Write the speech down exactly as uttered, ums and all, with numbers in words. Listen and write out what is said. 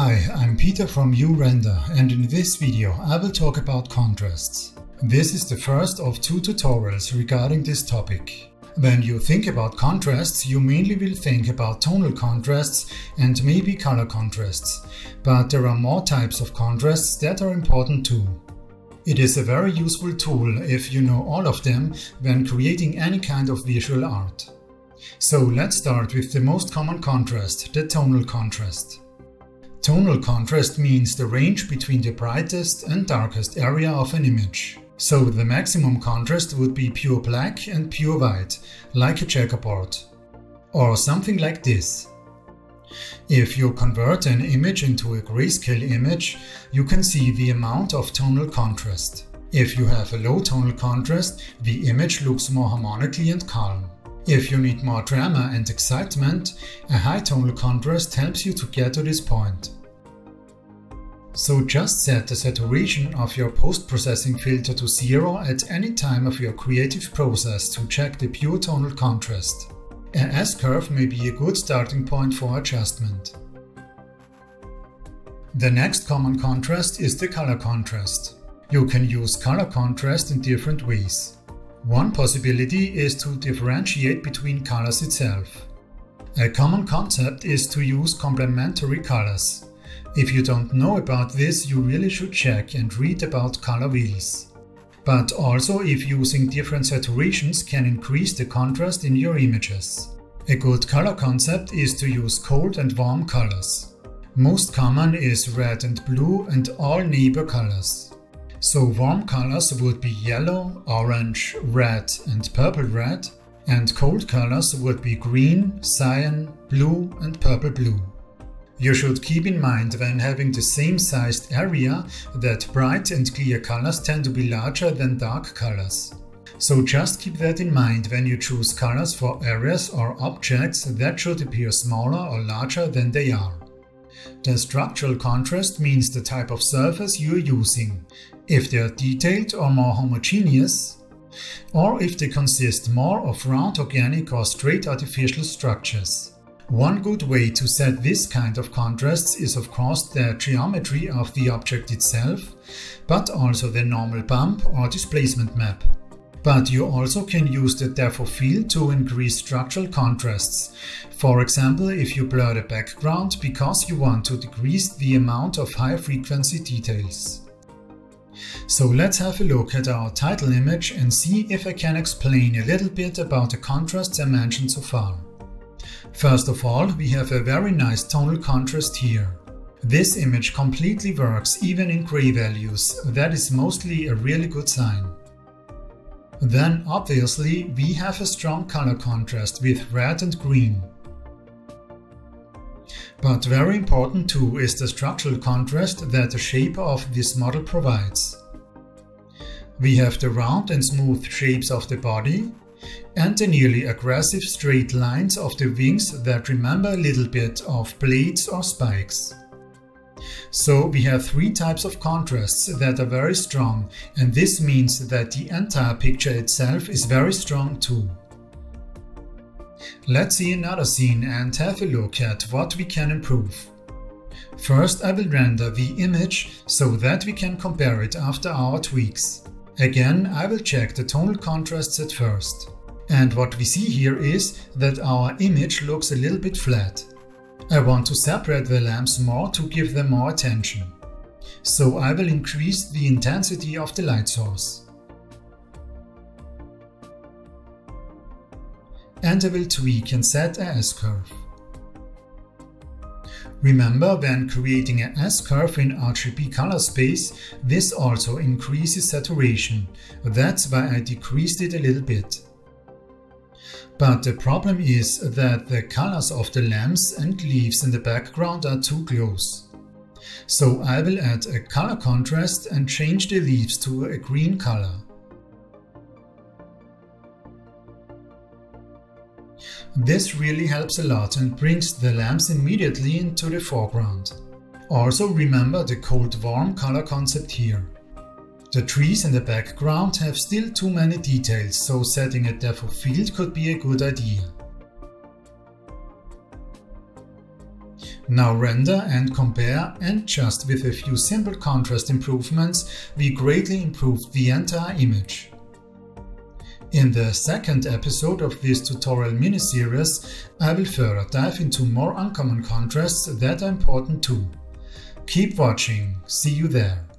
Hi, I'm Peter from uRender, and in this video I will talk about contrasts. This is the first of two tutorials regarding this topic. When you think about contrasts, you mainly will think about tonal contrasts and maybe color contrasts, but there are more types of contrasts that are important too. It is a very useful tool if you know all of them when creating any kind of visual art. So let's start with the most common contrast, the tonal contrast. Tonal contrast means the range between the brightest and darkest area of an image. So the maximum contrast would be pure black and pure white, like a checkerboard. Or something like this. If you convert an image into a grayscale image, you can see the amount of tonal contrast. If you have a low tonal contrast, the image looks more harmonically and calm. If you need more drama and excitement, a high tonal contrast helps you to get to this point. So just set the saturation of your post-processing filter to zero at any time of your creative process to check the pure tonal contrast. A S-curve may be a good starting point for adjustment. The next common contrast is the color contrast. You can use color contrast in different ways. One possibility is to differentiate between colors itself. A common concept is to use complementary colors. If you don't know about this, you really should check and read about color wheels. But also if using different saturations can increase the contrast in your images. A good color concept is to use cold and warm colors. Most common is red and blue and all neighbor colors. So warm colors would be yellow, orange, red and purple red, and cold colors would be green, cyan, blue and purple blue. You should keep in mind when having the same sized area that bright and clear colors tend to be larger than dark colors. So just keep that in mind when you choose colors for areas or objects that should appear smaller or larger than they are. The structural contrast means the type of surface you are using, if they are detailed or more homogeneous, or if they consist more of round organic or straight artificial structures. One good way to set this kind of contrasts is of course the geometry of the object itself, but also the normal bump or displacement map. But you also can use the depth of field to increase structural contrasts. For example, if you blur the background because you want to decrease the amount of high frequency details. So let's have a look at our title image and see if I can explain a little bit about the contrasts I mentioned so far. First of all, we have a very nice tonal contrast here. This image completely works even in gray values. That is mostly a really good sign. Then obviously we have a strong color contrast with red and green. But very important too is the structural contrast that the shape of this model provides. We have the round and smooth shapes of the body and the nearly aggressive straight lines of the wings that remember a little bit of blades or spikes. So we have three types of contrasts that are very strong, and this means that the entire picture itself is very strong too. Let's see another scene and have a look at what we can improve. First I will render the image so that we can compare it after our tweaks. Again, I will check the tonal contrasts at first. And what we see here is that our image looks a little bit flat. I want to separate the lamps more to give them more attention. So I will increase the intensity of the light source. And I will tweak and set a S-curve. Remember, when creating a S-curve in R G B color space, this also increases saturation. That's why I decreased it a little bit. But the problem is that the colors of the lamps and leaves in the background are too close. So I will add a color contrast and change the leaves to a green color. This really helps a lot and brings the lamps immediately into the foreground. Also remember the cold-warm color concept here. The trees in the background have still too many details, so setting a depth of field could be a good idea. Now render and compare, and just with a few simple contrast improvements, we greatly improved the entire image. In the second episode of this tutorial mini-series, I will further dive into more uncommon contrasts that are important too. Keep watching, see you there.